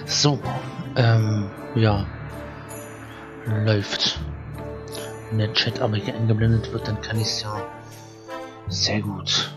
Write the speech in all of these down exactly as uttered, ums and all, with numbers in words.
So, ähm, ja, läuft. Wenn der Chat aber hier eingeblendet wird, dann kann ich es ja sehr gut.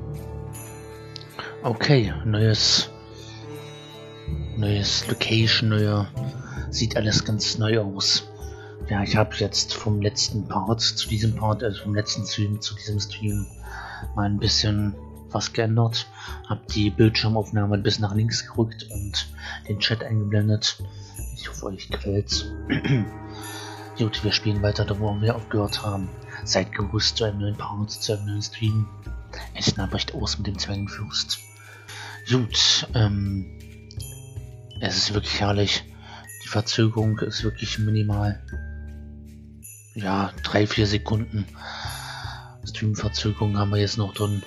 Okay, neues, neues Location, neuer, sieht alles ganz neu aus. Ja, ich habe jetzt vom letzten Part zu diesem Part, also vom letzten Stream zu diesem Stream mal ein bisschen was geändert. Habe die Bildschirmaufnahme ein bisschen nach links gerückt und den Chat eingeblendet. Ich hoffe, euch gefällt's. Gut, wir spielen weiter da, wo wir aufgehört haben. Seid gewusst zu einem neuen Part, zu einem neuen Stream. Es bricht aus mit dem Zwergenfürst. Gut, ähm, es ist wirklich herrlich. Die Verzögerung ist wirklich minimal. Ja, drei, vier Sekunden Stream-Verzögerung haben wir jetzt noch drin.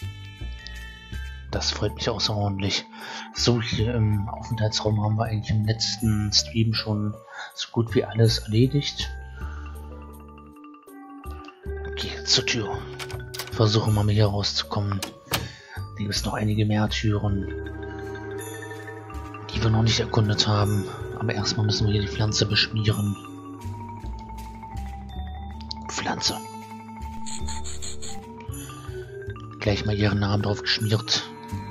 Das freut mich außerordentlich. So, hier im Aufenthaltsraum haben wir eigentlich im letzten Stream schon so gut wie alles erledigt. Okay, zur Tür. Versuchen wir mal hier rauszukommen. Da gibt es noch einige mehr Türen, die wir noch nicht erkundet haben. Aber erstmal müssen wir hier die Pflanze beschmieren. Pflanze. Gleich mal ihren Namen drauf geschmiert.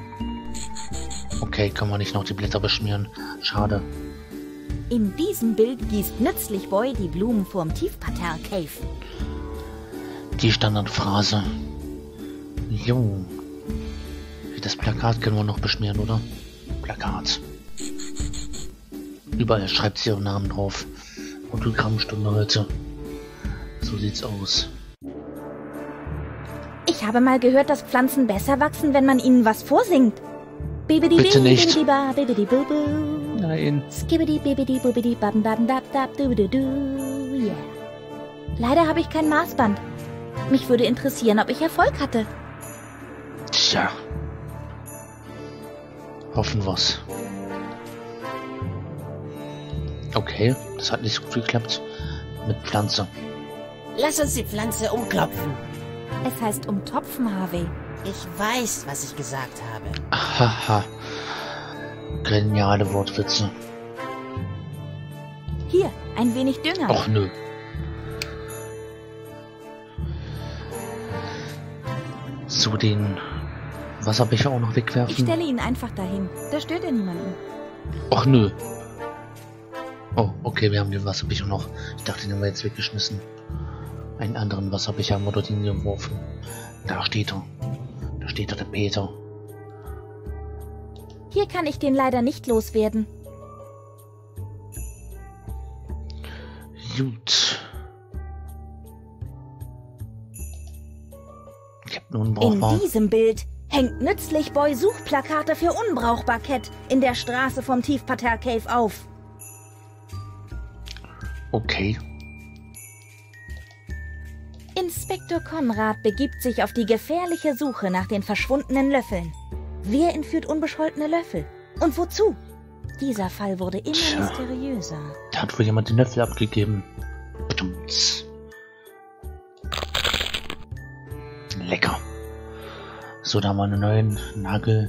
Okay, können wir nicht noch die Blätter beschmieren. Schade. In diesem Bild gießt nützlich Boy die Blumen vorm Tiefparterre Cave. Die Standardphrase. Jo. Das Plakat können wir noch beschmieren, oder? Plakat. Überall schreibt sie ihren Namen drauf. Autogrammstunde heute. So sieht's aus. Ich habe mal gehört, dass Pflanzen besser wachsen, wenn man ihnen was vorsingt. Bibidi Bitte nicht. bibidi ba, bibidi bubu. Nein. Skibidi bibidi bubidi babn babn dab dab dubidu du. Yeah. Leider habe ich kein Maßband. Mich würde interessieren, ob ich Erfolg hatte. Tja. Hoffen wir's. Okay, das hat nicht so gut geklappt. Mit Pflanze. Lass uns die Pflanze umklopfen. Es heißt umtopfen, Harvey. Ich weiß, was ich gesagt habe. Haha. Geniale Wortwitze. Hier, ein wenig Dünger. Och nö. So, den Wasserbecher auch noch wegwerfen. Ich stelle ihn einfach dahin. Da stört ja niemanden. Och nö. Oh, okay, wir haben den Wasserbecher noch. Ich dachte, den haben wir jetzt weggeschmissen. Einen anderen Wasserbecher haben wir dort hingeworfen. Da steht er. Da steht er, der Peter. Hier kann ich den leider nicht loswerden. Gut. Ich hab nun In brauchbar. diesem Bild hängt nützlich Boy Suchplakate für Unbrauchbarkeit in der Straße vom Tiefparterre Cave auf. Okay. Inspektor Konrad begibt sich auf die gefährliche Suche nach den verschwundenen Löffeln. Wer entführt unbescholtene Löffel? Und wozu? Dieser Fall wurde immer Tja. mysteriöser. Da hat wohl jemand den Löffel abgegeben. Ptumts. Lecker. So, da haben wir einen neuen Nagel.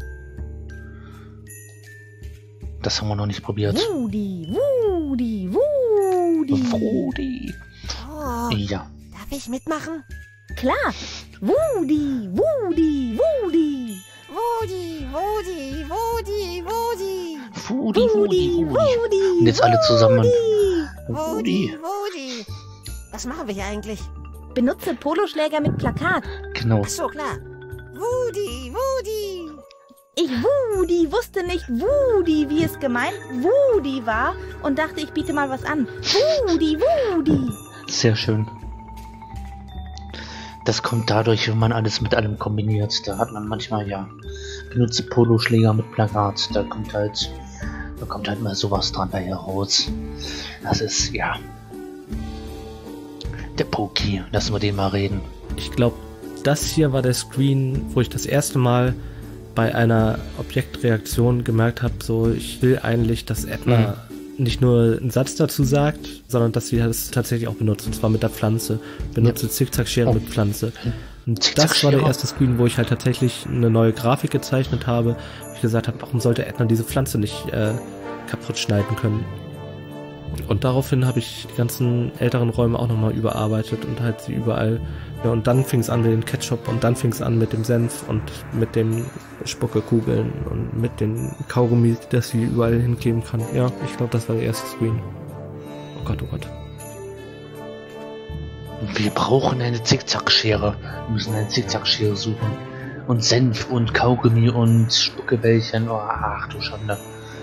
Das haben wir noch nicht probiert. Wudi, Wudi, Wudi. Frodi. Oh, Ja. darf ich mitmachen? Klar. Wudi, Wudi, Wudi. Wudi, Wudi, Wudi, Wudi. Fudi, Fudi, Fudi. Wudi. Und jetzt alle zusammen. Wudi, Fudi. Wudi. Was machen wir hier eigentlich? Benutze Poloschläger mit Plakat. Genau. Ach so, klar. Wudi, Wudi. Ich Wudi wusste nicht Wudi, wie es gemeint Wudi war und dachte, ich biete mal was an. Wudi, Wudi. Sehr schön. Das kommt dadurch, wenn man alles mit allem kombiniert. Da hat man manchmal, ja, benutze Poloschläger mit Plakat. Da kommt halt, da kommt halt mal sowas dran bei heraus. Das ist, ja, der Poki. Lassen wir den mal reden. Ich glaube, das hier war der Screen, wo ich das erste Mal bei einer Objektreaktion gemerkt habe, so ich will eigentlich, dass Edna mhm. nicht nur einen Satz dazu sagt, sondern dass sie das tatsächlich auch benutzt, und zwar mit der Pflanze. Benutze ja. Zickzackschere oh. mit Pflanze. Und das war der erste Screen, wo ich halt tatsächlich eine neue Grafik gezeichnet habe. Ich gesagt habe, warum sollte Edna diese Pflanze nicht äh, kaputt schneiden können. Und daraufhin habe ich die ganzen älteren Räume auch nochmal überarbeitet und halt sie überall, ja, und dann fing es an mit dem Ketchup und dann fing es an mit dem Senf und mit den Spuckekugeln und mit den Kaugummis, das sie überall hingeben kann. Ja, ich glaube, das war der erste Screen. Oh Gott, oh Gott. Wir brauchen eine Zickzackschere. Wir müssen eine Zickzackschere suchen. Und Senf und Kaugummi und Spuckebällchen. Oh, ach du Schande.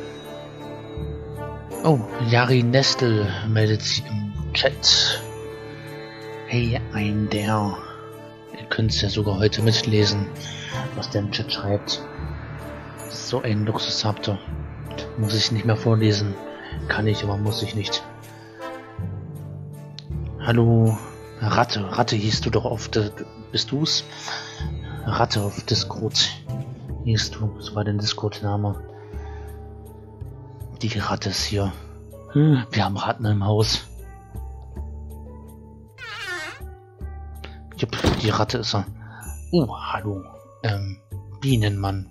Oh, Jari Nestel meldet sich im Chat. Hey, ein der. Ihr könnt es ja sogar heute mitlesen, was der im Chat schreibt. So ein Luxus habt ihr. Muss ich nicht mehr vorlesen. Kann ich, aber muss ich nicht. Hallo, Ratte. Ratte hieß du doch auf der... Bist du's? Ratte auf Discord. Hieß du. Das war dein Discord-Name. Die Ratte ist hier. Hm, wir haben Ratten im Haus. Jupp, die Ratte ist er. Oh, hallo. Ähm, Bienenmann.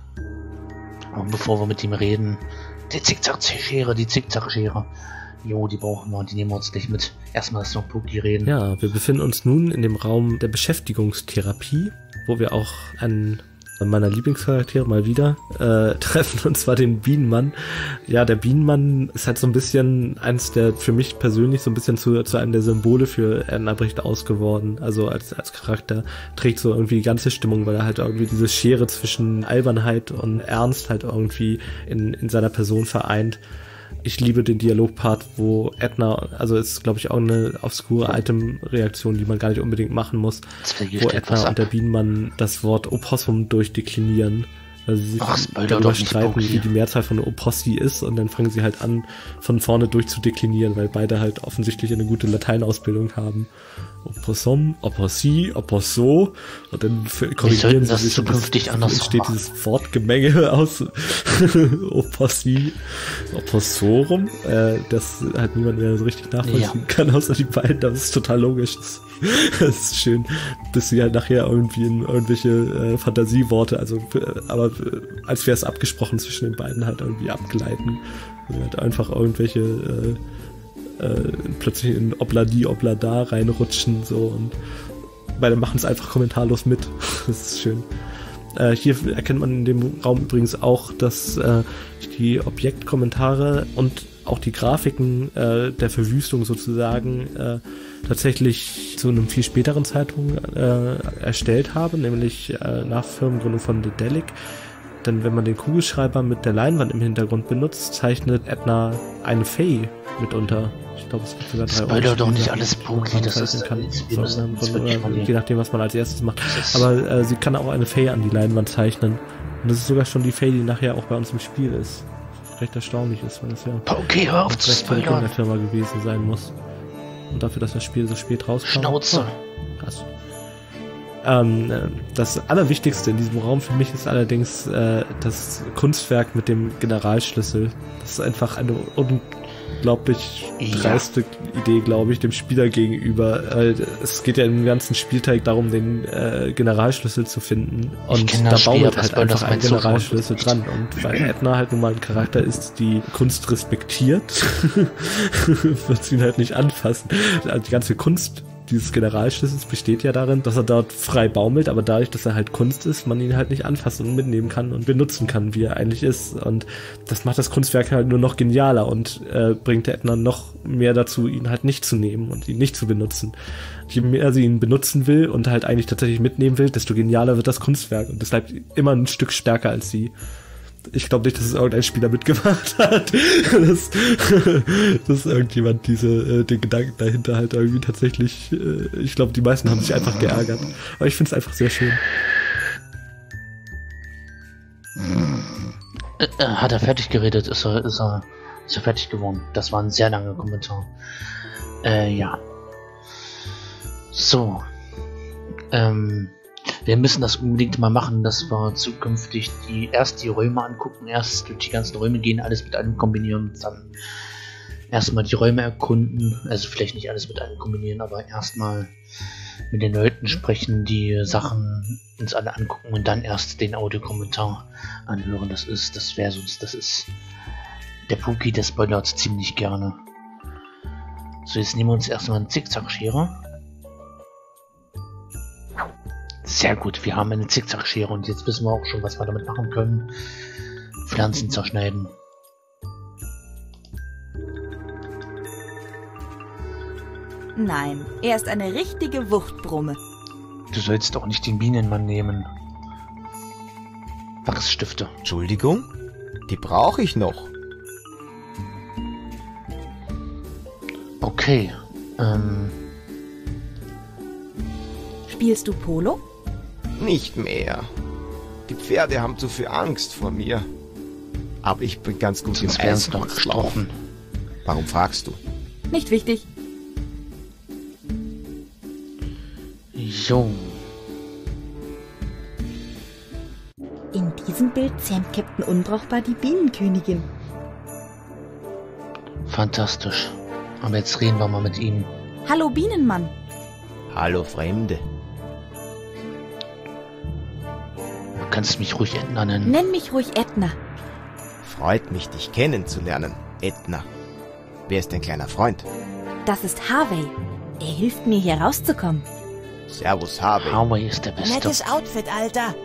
Aber bevor wir mit ihm reden, die Zickzack-Schere, die Zickzack-Schere. Jo, die brauchen wir, die nehmen wir uns gleich mit. Erstmal ist noch Puki reden. Ja, wir befinden uns nun in dem Raum der Beschäftigungstherapie, wo wir auch einen meiner Lieblingscharaktere mal wieder äh, treffen, und zwar den Bienenmann. Ja, der Bienenmann ist halt so ein bisschen eins der, für mich persönlich so ein bisschen zu, zu einem der Symbole für Edna Bricht ausgeworden. Also als, als Charakter trägt so irgendwie die ganze Stimmung, weil er halt irgendwie diese Schere zwischen Albernheit und Ernst halt irgendwie in, in seiner Person vereint. Ich liebe den Dialogpart, wo Edna, also ist glaube ich auch eine obskure Item-Reaktion, die man gar nicht unbedingt machen muss, wo Edna und der Bienenmann das Wort Opossum durchdeklinieren. Also sie Ach, sich darüber streiten, wie die Mehrzahl von Opossi ist, und dann fangen sie halt an, von vorne durch zu deklinieren, weil beide halt offensichtlich eine gute Lateinausbildung haben. Opossum, Opossi, Oposso, und dann korrigieren sie sich, zukünftig und anders entsteht dieses Wortgemenge aus Opossi, Opossorum, äh, das halt niemand mehr so richtig nachvollziehen ja. kann, außer die beiden, das ist total logisch. Das, das ist schön, dass sie halt nachher irgendwie in irgendwelche äh, Fantasieworte, also äh, aber äh, als wäre es abgesprochen zwischen den beiden, halt irgendwie abgleiten. Also halt einfach irgendwelche äh, äh, plötzlich in Obladi, Oblada reinrutschen, so, und beide machen es einfach kommentarlos mit. Das ist schön. Äh, hier erkennt man in dem Raum übrigens auch, dass äh, die Objektkommentare und auch die Grafiken äh, der Verwüstung sozusagen äh, tatsächlich zu einem viel späteren Zeitpunkt äh, erstellt habe, nämlich äh, nach Firmengründung von Dedelic. Denn wenn man den Kugelschreiber mit der Leinwand im Hintergrund benutzt, zeichnet Edna eine Fee mitunter. Ich glaube, es gibt sogar drei Spoiler Orte, doch nicht alles Puki, das ist kann. Wir müssen von, von, je nachdem, was man als erstes macht. Aber äh, sie kann auch eine Fee an die Leinwand zeichnen. Und das ist sogar schon die Fee, die nachher auch bei uns im Spiel ist. Was recht erstaunlich ist, weil das ja okay, hör auf zu spoilern. In der Firma gewesen sein muss. Und dafür, dass das Spiel so spät rauskam. Schnauze. Oh, krass. Ähm, das Allerwichtigste in diesem Raum für mich ist allerdings äh, das Kunstwerk mit dem Generalschlüssel. Das ist einfach eine unglaublich dreiste ja. Idee, glaube ich, dem Spieler gegenüber. Äh, es geht ja im ganzen Spielteil darum, den äh, Generalschlüssel zu finden. Und da baumelt halt einfach ein Generalschlüssel dran. Und weil Edna halt nun mal ein Charakter ist, die Kunst respektiert, wird sie ihn halt nicht anfassen. Also die ganze Kunst dieses Generalschlüssels besteht ja darin, dass er dort frei baumelt, aber dadurch, dass er halt Kunst ist, man ihn halt nicht anfassen und mitnehmen kann und benutzen kann, wie er eigentlich ist. Und das macht das Kunstwerk halt nur noch genialer und äh, bringt der Edna noch mehr dazu, ihn halt nicht zu nehmen und ihn nicht zu benutzen. Je mehr sie ihn benutzen will und halt eigentlich tatsächlich mitnehmen will, desto genialer wird das Kunstwerk, und das bleibt immer ein Stück stärker als sie. Ich glaube nicht, dass es irgendein Spieler mitgemacht hat, dass, dass irgendjemand diese, äh, den Gedanken dahinter halt irgendwie tatsächlich, äh, ich glaube, die meisten haben sich einfach geärgert. Aber ich finde es einfach sehr schön. Äh, äh, hat er fertig geredet? Ist er, ist er, ist er fertig geworden? Das war ein sehr langer Kommentar. Äh, ja. So. Ähm... Wir müssen das unbedingt mal machen, dass wir zukünftig die erst die Räume angucken, erst durch die ganzen Räume gehen, alles mit einem kombinieren und dann erstmal die Räume erkunden. Also vielleicht nicht alles mit einem kombinieren, aber erstmal mit den Leuten sprechen, die Sachen uns alle angucken und dann erst den Audiokommentar anhören. Das ist, das wäre sonst, das ist Der Puki, der spoilert ziemlich gerne. So, jetzt nehmen wir uns erstmal eine Zickzackschere. Sehr gut, wir haben eine Zickzackschere und jetzt wissen wir auch schon, was wir damit machen können. Pflanzen zerschneiden. Nein, er ist eine richtige Wuchtbrumme. Du sollst auch nicht den Bienenmann nehmen. Wachsstifte. Entschuldigung? Die brauche ich noch. Okay, ähm... Spielst du Polo? Nicht mehr. Die Pferde haben zu viel Angst vor mir. Aber ich bin ganz gut sonst im wären sie doch Eiskunstlaufen. gestorben. Warum fragst du? Nicht wichtig. Jo. In diesem Bild zähmt Captain Unbrauchbar die Bienenkönigin. Fantastisch. Aber jetzt reden wir mal mit ihm. Hallo Bienenmann. Hallo Fremde. Du kannst mich ruhig Edna nennen. Nenn mich ruhig Edna. Freut mich, dich kennenzulernen, Edna. Wer ist dein kleiner Freund? Das ist Harvey. Er hilft mir, hier rauszukommen. Servus, Harvey. Harvey ist der Beste. Nettes Outfit, Alter.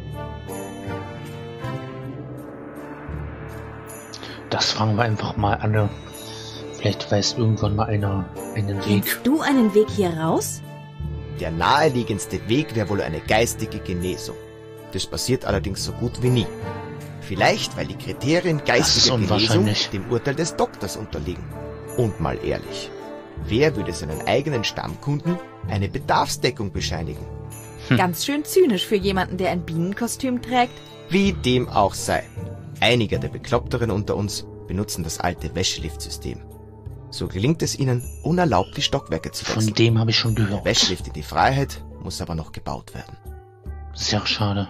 Das fragen wir einfach mal alle. Vielleicht weiß irgendwann mal einer einen Weg. Kennst du einen Weg hier raus? Der naheliegendste Weg wäre wohl eine geistige Genesung. Das passiert allerdings so gut wie nie. Vielleicht, weil die Kriterien ist geistiger Genesung unwahrscheinlich. dem Urteil des Doktors unterliegen. Und mal ehrlich, wer würde seinen eigenen Stammkunden eine Bedarfsdeckung bescheinigen? Hm. Ganz schön zynisch für jemanden, der ein Bienenkostüm trägt. Wie dem auch sei. Einige der Bekloppteren unter uns benutzen das alte Wäscheliftsystem. So gelingt es ihnen, unerlaubt die Stockwerke zu wechseln. Von dem habe ich schon Der gehört. Wäschlift in die Freiheit muss aber noch gebaut werden. Sehr schade.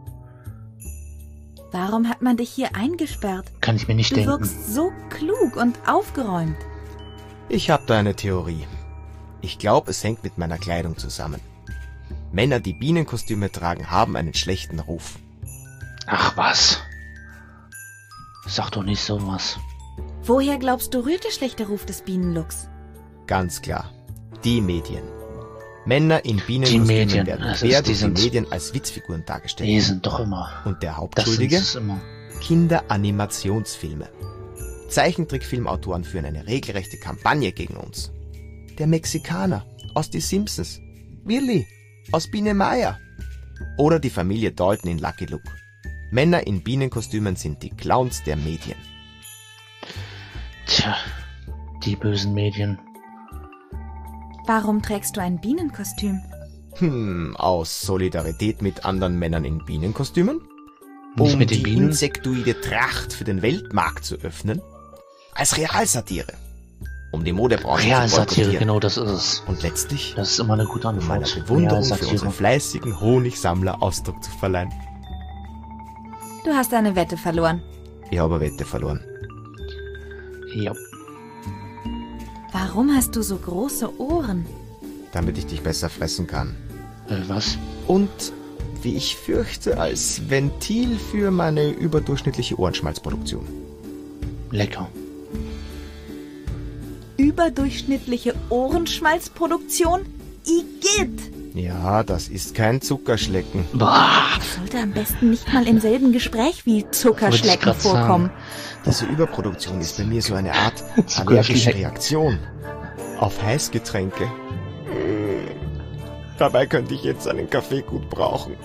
Warum hat man dich hier eingesperrt? Kann ich mir nicht Du denken. wirkst so klug und aufgeräumt. Ich habe da eine Theorie. Ich glaube, es hängt mit meiner Kleidung zusammen. Männer, die Bienenkostüme tragen, haben einen schlechten Ruf. Ach was. Sag doch nicht sowas. Woher glaubst du, rührt der schlechte Ruf des Bienenlooks? Ganz klar. Die Medien. Männer in Bienenkostümen Medien, werden das quer ist- die durch die sind- Medien als Witzfiguren dargestellt. Die sind doch immer. Und der Das Hauptschuldige? sind es immer. Kinderanimationsfilme. Zeichentrickfilmautoren führen eine regelrechte Kampagne gegen uns. Der Mexikaner aus Die Simpsons. Willy aus Biene Meier. Oder die Familie Dalton in Lucky Luke. Männer in Bienenkostümen sind die Clowns der Medien. Tja, die bösen Medien. Warum trägst du ein Bienenkostüm? Hm, aus Solidarität mit anderen Männern in Bienenkostümen? Nicht Um mit den die Bienen? insektoide Tracht für den Weltmarkt zu öffnen? Als Realsatire. Um die Modebranche zu Realsatire, boykottieren. genau das ist es. Und letztlich Das ist immer eine gute um meiner Antwort. Bewunderung für Realsatire. unsere fleißigen Honigsammler Ausdruck zu verleihen. Du hast eine Wette verloren. Ich habe eine Wette verloren. Ja. Warum hast du so große Ohren? Damit ich dich besser fressen kann. Äh, was? Und, wie ich fürchte, als Ventil für meine überdurchschnittliche Ohrenschmalzproduktion. Lecker. Überdurchschnittliche Ohrenschmalzproduktion? Igitt! Ja, das ist kein Zuckerschlecken. Boah. Das sollte am besten nicht mal im selben Gespräch wie Wollte Zuckerschlecken ich grad vorkommen. Diese Überproduktion ist bei mir so eine Art Zuckerschlecken. allergische Reaktion auf Heißgetränke. Dabei könnte ich jetzt einen Kaffee gut brauchen.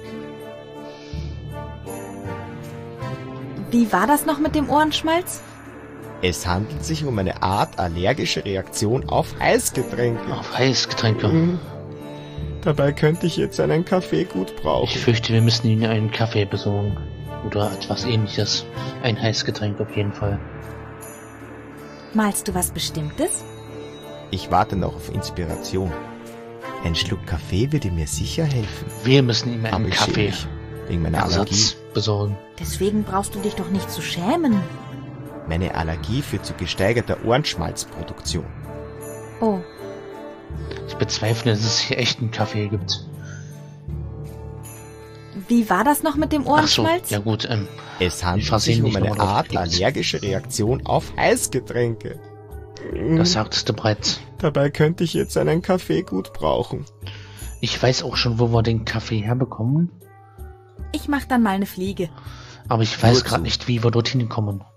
Wie war das noch mit dem Ohrenschmalz? Es handelt sich um eine Art allergische Reaktion auf Heißgetränke. Auf Heißgetränke. Mhm. Dabei könnte ich jetzt einen Kaffee gut brauchen. Ich fürchte, wir müssen Ihnen einen Kaffee besorgen. Oder etwas ähnliches. Ein Heißgetränk auf jeden Fall. Malst du was Bestimmtes? Ich warte noch auf Inspiration. Ein Schluck Kaffee würde mir sicher helfen. Wir müssen ihm Aber einen ich Kaffee schäme mich wegen meiner Allergie. Ersatz besorgen. Deswegen brauchst du dich doch nicht zu schämen. Meine Allergie führt zu gesteigerter Ohrenschmalzproduktion. Oh, Ich bezweifle, dass es hier echt einen Kaffee gibt. wie war das noch mit dem Ach so, Ohrenschmalz? ja gut. Ähm, Es handelt versehen sich um nicht eine nochmal Art draufgeklickt. allergische Reaktion auf Heißgetränke. das sagtest du bereits. Dabei könnte ich jetzt einen Kaffee gut brauchen. Ich weiß auch schon, wo wir den Kaffee herbekommen, Ich mach dann mal eine Fliege. aber ich weiß Nur gerade zu. nicht, wie wir dorthin kommen.